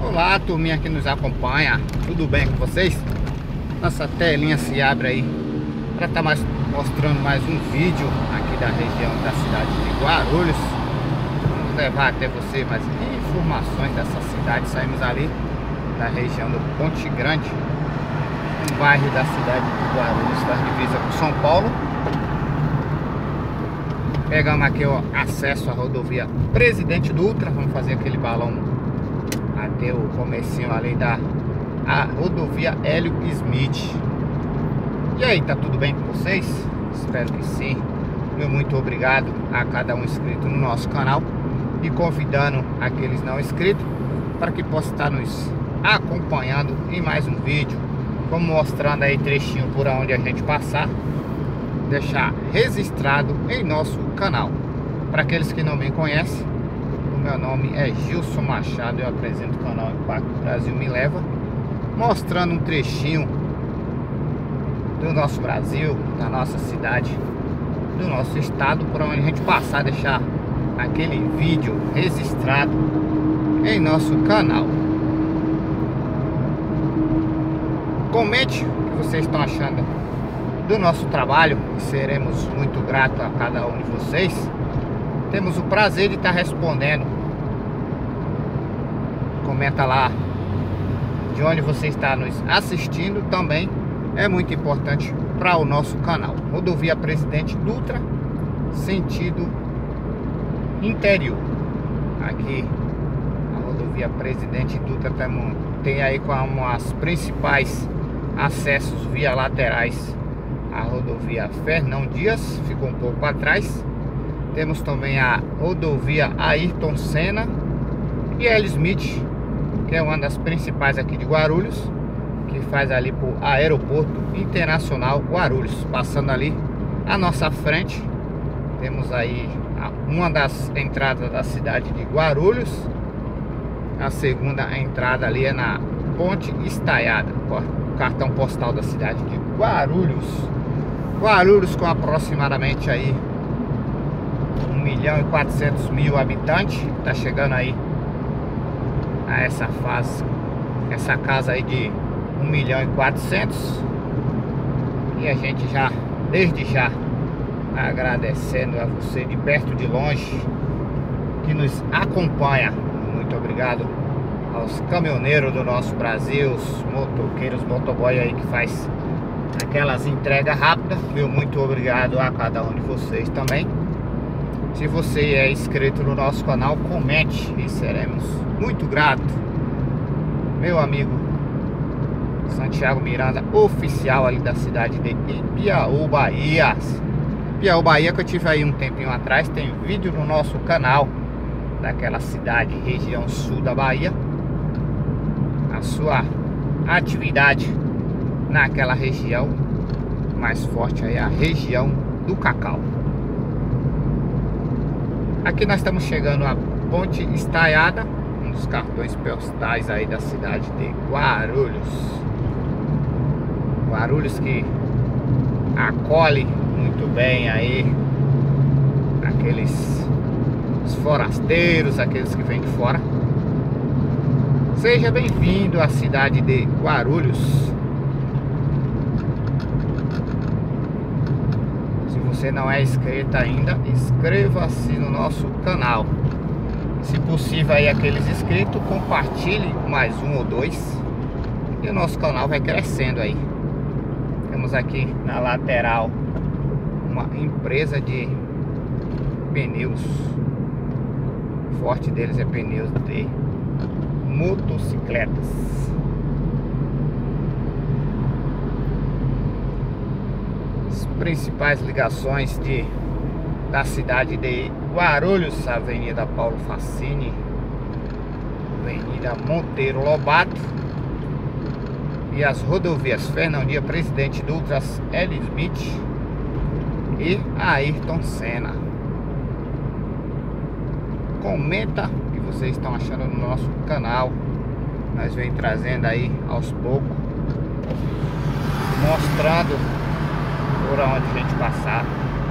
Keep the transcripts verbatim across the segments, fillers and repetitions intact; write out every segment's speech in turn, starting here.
Olá, turminha que nos acompanha, tudo bem com vocês? Nossa telinha se abre aí para estar mais mostrando mais um vídeo aqui da região da cidade de Guarulhos. Vamos levar até você mais informações dessa cidade. Saímos ali da região do Ponte Grande, um bairro da cidade de Guarulhos, faz divisa com São Paulo. Pegamos aqui o acesso à rodovia Presidente Dutra. Vamos fazer aquele balão até o comecinho ali da a rodovia Hélio Smith. E aí, tá tudo bem com vocês? Espero que sim. Meu muito obrigado a cada um inscrito no nosso canal e convidando aqueles não inscritos para que possam estar nos acompanhando em mais um vídeo, como mostrando aí trechinho por onde a gente passar, deixar registrado em nosso canal. Para aqueles que não me conhecem, o meu nome é Gilson Machado, eu apresento o canal Impacto Brasil Me Leva, mostrando um trechinho do nosso Brasil, da nossa cidade, do nosso estado, por onde a gente passar, deixar aquele vídeo registrado em nosso canal. Comente o que vocês estão achando do nosso trabalho, e seremos muito gratos a cada um de vocês. Temos o prazer de estar respondendo. Comenta lá de onde você está nos assistindo, também é muito importante para o nosso canal. Rodovia Presidente Dutra, sentido interior. Aqui a rodovia Presidente Dutra tem, tem aí como as principais acessos via laterais a rodovia Fernão Dias, ficou um pouco atrás. Temos também a rodovia Ayrton Senna e Hélio Smith, que é uma das principais aqui de Guarulhos, que faz ali por Aeroporto Internacional Guarulhos. Passando ali à nossa frente, temos aí uma das entradas da cidade de Guarulhos. A segunda entrada ali é na Ponte Estaiada, o cartão postal da cidade de Guarulhos. Guarulhos com aproximadamente aí um milhão e quatrocentos mil habitantes. Tá chegando aí a essa fase, essa casa aí de um milhão e quatrocentos. E a gente já, desde já, agradecendo a você de perto de longe que nos acompanha. Muito obrigado aos caminhoneiros do nosso Brasil, os motoqueiros, motoboy aí que faz aquelas entregas rápidas. Meu muito obrigado a cada um de vocês também. Se você é inscrito no nosso canal, comente e seremos muito gratos. Meu amigo Santiago Miranda, oficial ali da cidade de Ibiaú, Bahia. Ibiaú, Bahia, que eu tive aí um tempinho atrás. Tem vídeo no nosso canal daquela cidade, região sul da Bahia. A sua atividade naquela região mais forte aí, a região do cacau. Aqui nós estamos chegando à Ponte Estaiada, um dos cartões postais aí da cidade de Guarulhos. Guarulhos que acolhe muito bem aí aqueles os forasteiros, aqueles que vêm de fora. Seja bem-vindo à cidade de Guarulhos. Se você não é inscrito ainda, inscreva-se no nosso canal. Se possível aí aqueles inscritos, compartilhe mais um ou dois e o nosso canal vai crescendo aí. Temos aqui na lateral uma empresa de pneus. O forte deles é pneus de motocicletas. As principais ligações de da cidade de Guarulhos: Avenida Paulo Facini, Avenida Monteiro Lobato e as rodovias Fernão Dias, Presidente Dutra, Hélio Smith e Ayrton Senna. Comenta o que vocês estão achando no nosso canal. Nós vem trazendo aí aos poucos, mostrando por onde a gente passar.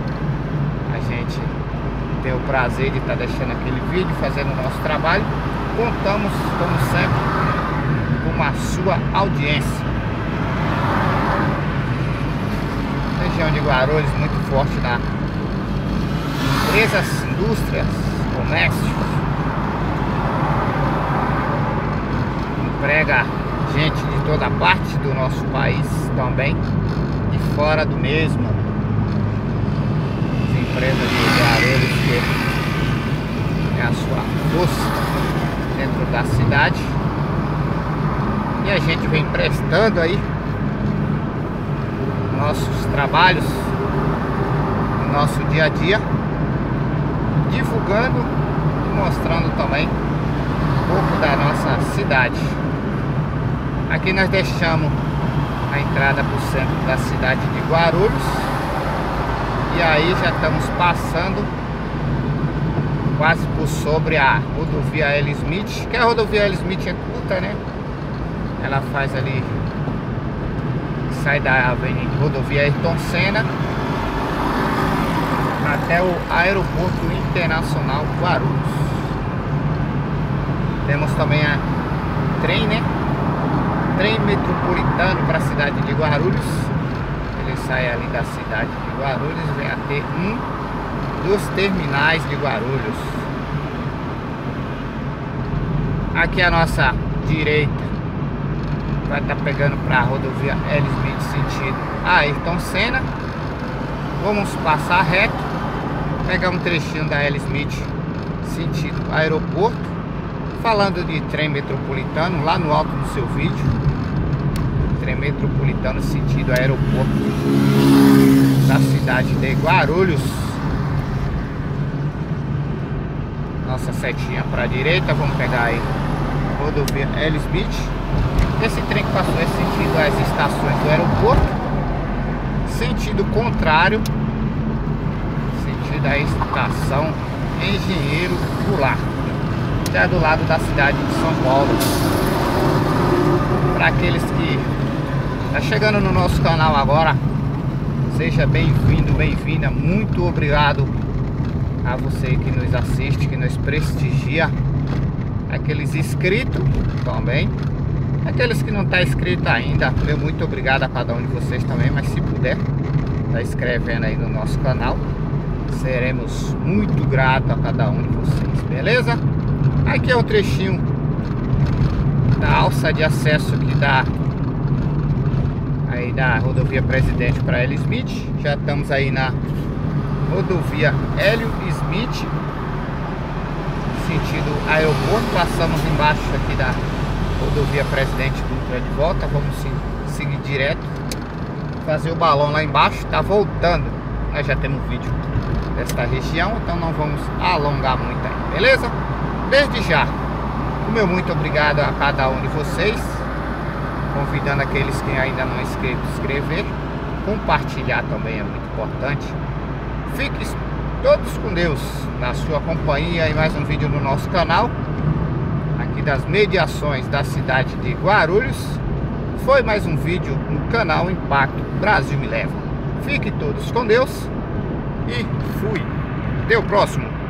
A gente tem o prazer de estar deixando aquele vídeo, fazendo o nosso trabalho contamos, como sempre, com a sua audiência. Região de Guarulhos muito forte na empresas, indústrias, comércio. Emprega gente de toda parte do nosso país também e fora do mesmo. As empresas de Guarulhos que é a sua força dentro da cidade. E a gente vem prestando aí nossos trabalhos no nosso dia a dia, divulgando e mostrando também um pouco da nossa cidade. Aqui nós deixamos a entrada para o centro da cidade de Guarulhos. E aí já estamos passando quase por sobre a rodovia L. Smith, que a rodovia L. Smith é curta, né? Ela faz ali, sai da avenida rodovia Ayrton Senna até o aeroporto internacional Guarulhos. Temos também a trem, né? Trem metropolitano para a cidade de Guarulhos. Ele sai ali da cidade de Guarulhos e vem até um dos terminais de Guarulhos. Aqui a nossa direita vai estar pegando para a rodovia L. Smith sentido Ayrton Senna. Vamos passar reto, pegar um trechinho da L. Smith sentido aeroporto. Falando de trem metropolitano, lá no alto do seu vídeo, trem metropolitano sentido aeroporto da cidade de Guarulhos. Nossa setinha para a direita, vamos pegar aí rodovia L. Smith. Esse trem que passou é sentido às estações do aeroporto, sentido contrário, sentido à estação Engenheiro Goulart, que é do lado da cidade de São Paulo. Para aqueles que tá chegando no nosso canal agora, seja bem-vindo, bem-vinda. Muito obrigado a você que nos assiste, que nos prestigia. Aqueles inscritos também, aqueles que não tá inscrito ainda, meu muito obrigado a cada um de vocês também. Mas se puder, tá inscrevendo aí no nosso canal, seremos muito gratos a cada um de vocês, beleza? Aqui é um trechinho da alça de acesso que dá aí da rodovia Presidente para L. Smith. Já estamos aí na rodovia L. Smith sentido aeroporto. Passamos embaixo aqui da rodovia Presidente Dutra de volta. Vamos seguir direto, fazer o balão lá embaixo. Tá voltando, nós já temos vídeo desta região, então não vamos alongar muito aí, beleza? Desde já, o meu muito obrigado a cada um de vocês, convidando aqueles que ainda não inscritos a inscrever, compartilhar também é muito importante. Fiquem todos com Deus na sua companhia e mais um vídeo no nosso canal, aqui das mediações da cidade de Guarulhos. Foi mais um vídeo no canal Impacto Brasil Me Leva. Fiquem todos com Deus e fui. Até o próximo.